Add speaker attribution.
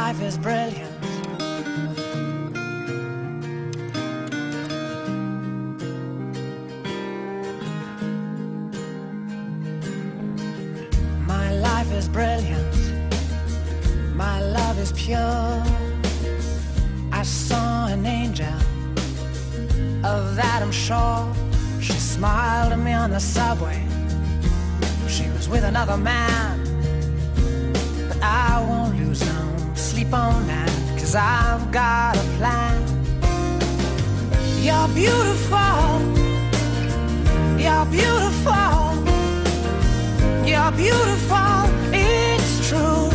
Speaker 1: life is brilliant. My life is brilliant. My love is pure. I saw an angel, of that I'm sure. She smiled at me on the subway. She was with another man, but I won't lose no sleep on that, 'cause I've got a plan. You're beautiful. You're beautiful. You're beautiful. It's true.